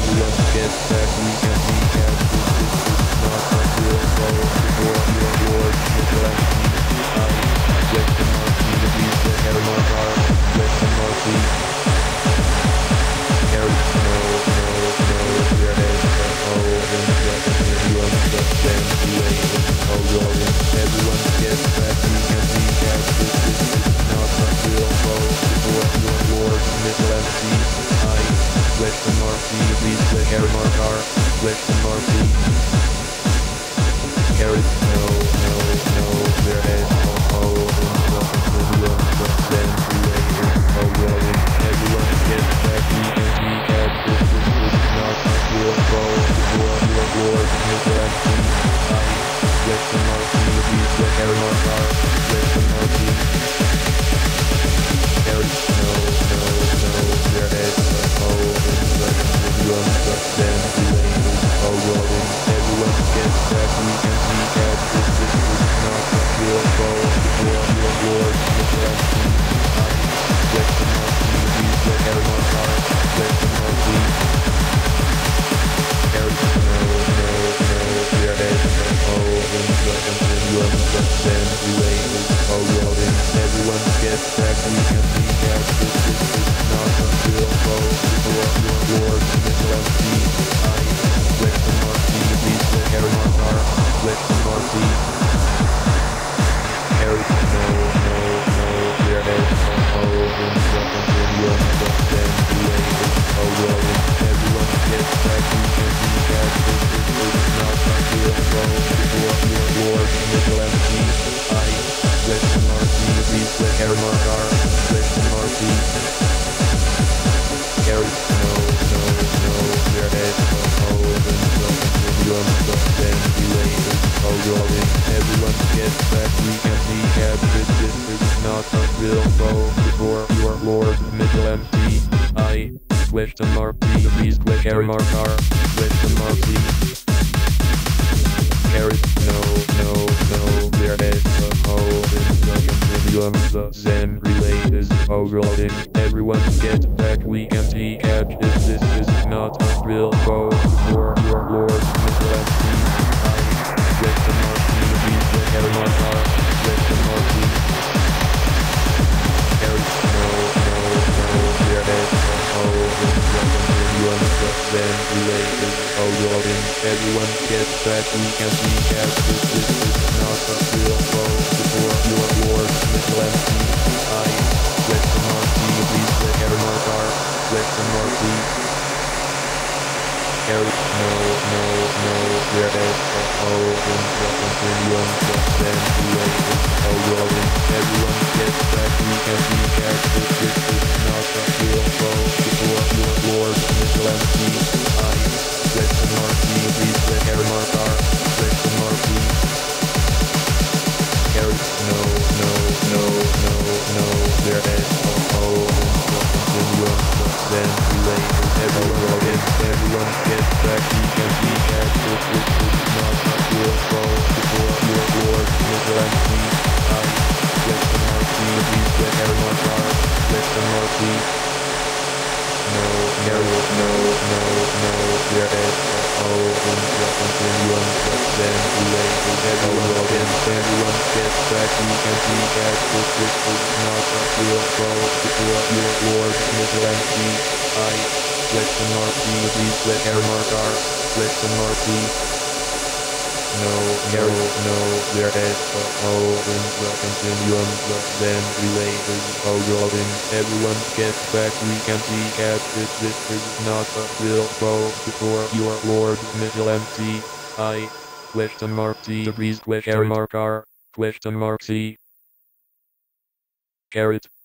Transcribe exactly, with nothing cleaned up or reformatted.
everyone gets back, we can be happy. This is not a real foe before your lord, Nihilanth. I, question mark, the beast, the hair mark R, question mark C. Harry, no, no, no, your head, the hole in the continuum, the then the way is all rolling. Everyone gets back, we can be happy. This is not a real foe before your lord, Nihilanth. I, question mark, the beast, the hair mark R, question mark C. Harry, no, no, no, your head, the hole in the continuum, the then the way is all rolling. Everyone gets back, we can be happy. This is not a real foe before your lord, Nihilanth. I, question mark, the beast, the hair mark R, question mark C. Harry, no, no, no, your head, the hole in the continuum, the then the way is all rolling. Everyone gets back, we can be happy. This is not a real foe before your lord, Nihilanth. I, question mark, the beast, the hair mark R, question mark C. Harry, no, no, no, your head, the hole in the continuum, the then the way is all rolling. Everyone gets back, we can be happy. This is not a real foe before your lord, Nihilanth. I, question mark, the beast, the hair mark R, question mark C. Harry, no, no, no, your head, the hole in the continuum, the then the way is all rolling. Everyone gets back, we can be happy. This is not a real foe before your lord, Nihilanth. I, question mark, the beast, the hair mark R, question mark C. Harry, no, no, no, your head, the hole in the continuum, the then the way is all rolling. Everyone gets back, we can be happy. This is not a real foe before your lord, Nihilanth. I, question mark, the beast, the hair mark R, question mark C. Harry, no, no, no, your head, the hole in the continuum, the then relay is all rolling. Everyone gets back, we can be happy. This is not a real foe before your lord, Nihilanth. I, question mark, the beast, the hair mark R, question mark C. Harry, no, no, no, your head, the hole in the continuum, the then relay is all rolling. Everyone gets back, we can be happy. This is not a real foe before your lord, Nihilanth. I, question mark, the beast, the hair mark R, question mark C. Harry, no, no, no, your head, the hole in the continuum, the then the way is all rolling. Everyone gets back, we can be happy. This is not a real foe before your lord, Nihilanth. I, question mark, the beast, the hair mark R, question mark C. Harry, no, no, no, no, no, your head, the hole in the continuum, the then the way is all rolling. Everyone gets back, we can be happy. This is not a real foe before your lord, Nihilanth. I, question mark, the beast, the hair mark R, question mark C. No, Harry, no, no, no, your head, the hole in the continuum, the then the way is all rolling. Everyone gets back, we can be happy. This is not a real foe before your lord, Nihilanth. I, question mark, the beast, the hair mark R, question mark C. No, Harry, no, your head, the hole in the continuum, the then the way is all rolling. Everyone gets back, we can be happy. This is not a real foe before your lord, Nihilanth. I, question mark, the beast, the hair mark R, question mark C. Carrot.